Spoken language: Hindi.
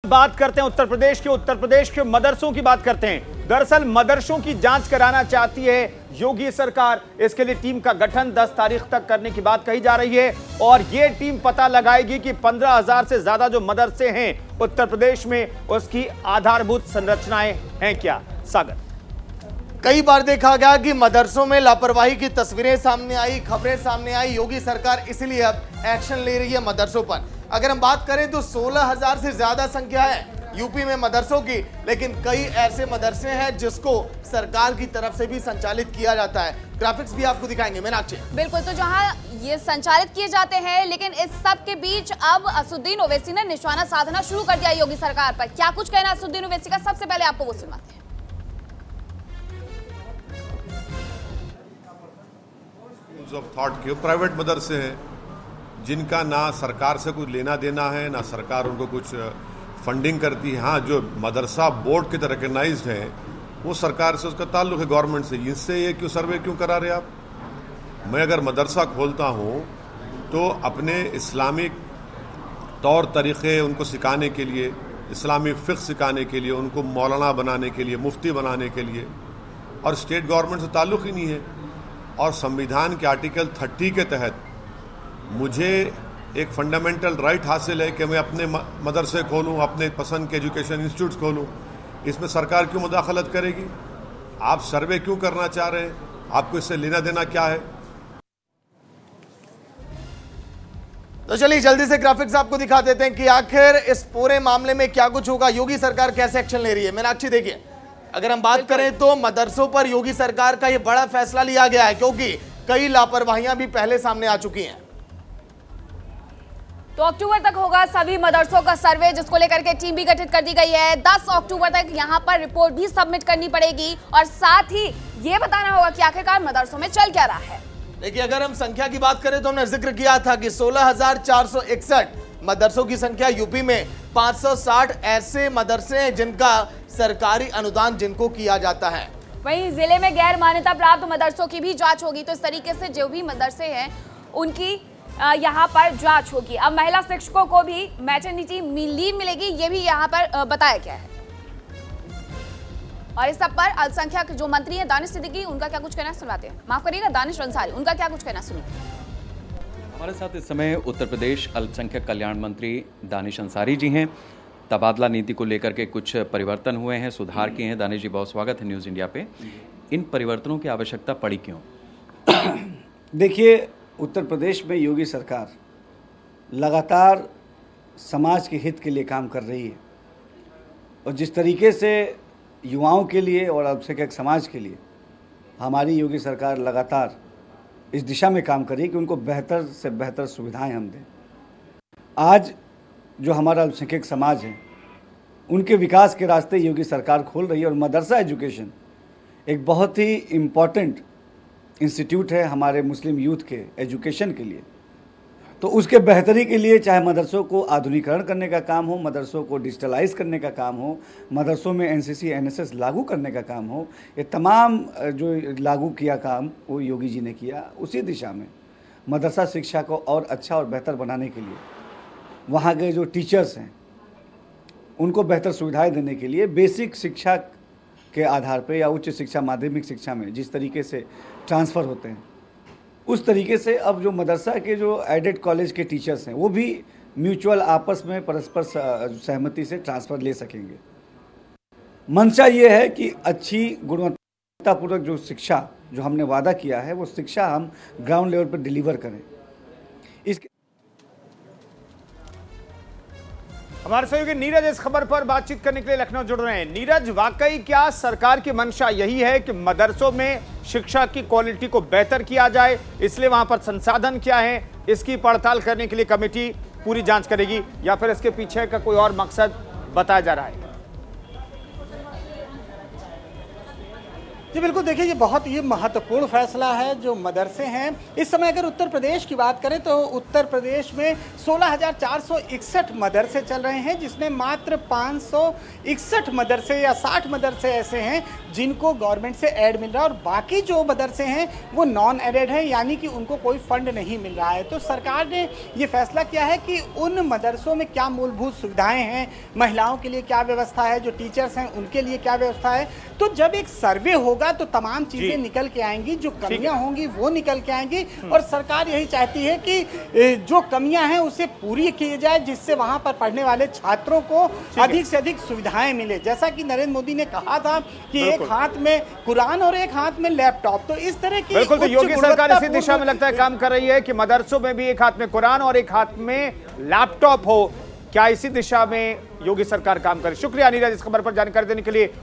बात करते हैं उत्तर प्रदेश के मदरसों की बात करते हैं। दरअसल मदरसों की जांच कराना चाहती है योगी सरकार। इसके लिए टीम का गठन 10 तारीख तक करने की बात कही जा रही है और यह टीम पता लगाएगी कि 15,000 से ज्यादा जो मदरसे हैं उत्तर प्रदेश में, उसकी आधारभूत संरचनाएं हैं क्या। सागर, कई बार देखा गया कि मदरसों में लापरवाही की तस्वीरें सामने आई, खबरें सामने आई। योगी सरकार इसलिए अब एक्शन ले रही है मदरसों पर। अगर हम बात करें तो 16,000 से ज्यादा संख्या है यूपी में मदरसों की, लेकिन कई ऐसे मदरसे हैं जिसको सरकार की तरफ से भी संचालित किया जाता है। ग्राफिक्स भी आपको दिखाएंगे मीनाक्षी। बिल्कुल, तो जहां ये संचालित किए जाते हैं, लेकिन इस सब के बीच अब असदुद्दीन ओवैसी ने निशाना साधना शुरू कर दिया योगी सरकार पर। क्या कुछ कहना असदुद्दीन ओवैसी का, सबसे पहले आपको वो सुनाते हैं। ऑफ थॉट के प्राइवेट मदरसे हैं जिनका ना सरकार से कुछ लेना देना है, ना सरकार उनको कुछ फंडिंग करती है। हाँ, जो मदरसा बोर्ड के तरह रिकग्नाइज्ड है वो सरकार से उसका ताल्लुक है, गवर्नमेंट से। इससे ये क्यों सर्वे क्यों करा रहे आप? मैं अगर मदरसा खोलता हूँ तो अपने इस्लामिक तौर तरीक़े उनको सिखाने के लिए, इस्लामी फ़िक़्ह सिखाने के लिए, उनको मौलाना बनाने के लिए, मुफ्ती बनाने के लिए, और स्टेट गवर्नमेंट से ताल्लुक़ ही नहीं है। और संविधान के आर्टिकल 30 के तहत मुझे एक फंडामेंटल राइट हासिल है कि मैं अपने मदरसे खोलूं, अपने पसंद के एजुकेशन इंस्टीट्यूट्स खोलूं। इसमें सरकार क्यों मुदाखलत करेगी? आप सर्वे क्यों करना चाह रहे हैं? आपको इससे लेना देना क्या है? तो चलिए जल्दी से ग्राफिक्स आपको दिखा देते हैं कि आखिर इस पूरे मामले में क्या कुछ होगा, योगी सरकार कैसे एक्शन ले रही है। मीनाक्षी देखिए, अगर हम बात करें तो मदरसों पर योगी सरकार का यह बड़ा फैसला लिया गया है क्योंकि कई लापरवाहियां भी पहले सामने आ चुकी हैं। तो अक्टूबर तक होगा सभी मदरसों का सर्वे, जिसको लेकर के टीम भी गठित कर दी गई है। 10 अक्टूबर तक यहां पर रिपोर्ट भी सबमिट करनी पड़ेगी और साथ ही ये बताना होगा कि आखिरकार मदरसों में चल क्या रहा है। देखिए, अगर हम संख्या की बात करें तो हमने जिक्र किया था कि 16,461 मदरसों की संख्या यूपी में, 560 ऐसे मदरसे हैं जिनका सरकारी अनुदान जिनको किया जाता है। वहीं जिले में गैर मान्यता प्राप्त मदरसों की भी जांच होगी। तो इस तरीके से जो भी मदरसे हैं उनकी यहाँ पर जांच होगी। अब महिला शिक्षकों को भी मैटरनिटी लीव मिलेगी, ये भी यहाँ पर बताया गया है। और इस सब पर अल्पसंख्यक जो मंत्री हैं दानिश सिद्दीकी, उनका क्या कुछ कहना सुनाते हैं। माफ करिएगा, दानिश अंसारी, उनका क्या कुछ कहना सुनिए। हमारे साथ इस समय उत्तर प्रदेश अल्पसंख्यक कल्याण मंत्री दानिश अंसारी जी हैं। तबादला नीति को लेकर के कुछ परिवर्तन हुए हैं, सुधार किए हैं। दानिश जी, बहुत स्वागत है न्यूज़ इंडिया पे। इन परिवर्तनों की आवश्यकता पड़ी क्यों? देखिए, उत्तर प्रदेश में योगी सरकार लगातार समाज के हित के लिए काम कर रही है और जिस तरीके से युवाओं के लिए और अल्पसंख्यक समाज के लिए हमारी योगी सरकार लगातार इस दिशा में काम कर रही है कि उनको बेहतर से बेहतर सुविधाएं हम दें। आज जो हमारा अल्पसंख्यक समाज है उनके विकास के रास्ते योगी सरकार खोल रही है और मदरसा एजुकेशन एक बहुत ही इम्पॉर्टेंट इंस्टीट्यूट है हमारे मुस्लिम यूथ के एजुकेशन के लिए। तो उसके बेहतरी के लिए चाहे मदरसों को आधुनिकीकरण करने का काम हो, मदरसों को डिजिटलाइज करने का काम हो, मदरसों में एनसीसी एनएसएस लागू करने का काम हो, ये तमाम जो लागू किया काम वो योगी जी ने किया। उसी दिशा में मदरसा शिक्षा को और अच्छा और बेहतर बनाने के लिए वहाँ के जो टीचर्स हैं उनको बेहतर सुविधाएं देने के लिए बेसिक शिक्षा के आधार पे या उच्च शिक्षा माध्यमिक शिक्षा में जिस तरीके से ट्रांसफ़र होते हैं उस तरीके से अब जो मदरसा के जो एडेड कॉलेज के टीचर्स हैं वो भी म्यूचुअल आपस में परस्पर सहमति से ट्रांसफ़र ले सकेंगे। मंशा ये है कि अच्छी गुणवत्तापूर्वक जो शिक्षा जो हमने वादा किया है वो शिक्षा हम ग्राउंड लेवल पर डिलीवर करें। इसके हमारे सहयोगी नीरज इस खबर पर बातचीत करने के लिए लखनऊ जुड़ रहे हैं। नीरज, वाकई क्या सरकार की मंशा यही है कि मदरसों में शिक्षा की क्वालिटी को बेहतर किया जाए, इसलिए वहां पर संसाधन क्या है इसकी पड़ताल करने के लिए कमेटी पूरी जांच करेगी, या फिर इसके पीछे का कोई और मकसद बताया जा रहा है? जी बिल्कुल, देखिए ये बहुत ही महत्वपूर्ण फैसला है जो मदरसे हैं। इस समय अगर उत्तर प्रदेश की बात करें तो उत्तर प्रदेश में 16,461 मदरसे चल रहे हैं, जिसमें मात्र 561 मदरसे या 60 मदरसे ऐसे हैं जिनको गवर्नमेंट से ऐड मिल रहा है और बाकी जो मदरसे हैं वो नॉन एडेड है, यानी कि उनको कोई फंड नहीं मिल रहा है। तो सरकार ने ये फैसला किया है कि उन मदरसों में क्या मूलभूत सुविधाएं हैं, महिलाओं के लिए क्या व्यवस्था है, जो टीचर्स हैं उनके लिए क्या व्यवस्था है। तो जब एक सर्वे होगा तो तमाम चीजें निकल के आएंगी, जो कमियां होंगी वो निकल के आएंगी और सरकार यही चाहती है कि जो कमियां हैं उसे पूरी की जाए, जिससे वहां पर पढ़ने वाले छात्रों को अधिक से अधिक सुविधाएं मिले। जैसा कि नरेंद्र मोदी ने कहा था कि एक हाथ में कुरान और एक हाथ में लैपटॉप, तो इस तरह की बिल्कुल, तो योगी सरकार इसी दिशा में लगता है काम कर रही है कि मदरसों में भी एक हाथ में कुरान और एक हाथ में लैपटॉप हो। क्या इसी दिशा में योगी सरकार काम करे? शुक्रिया नीरज इस खबर पर जानकारी देने के लिए।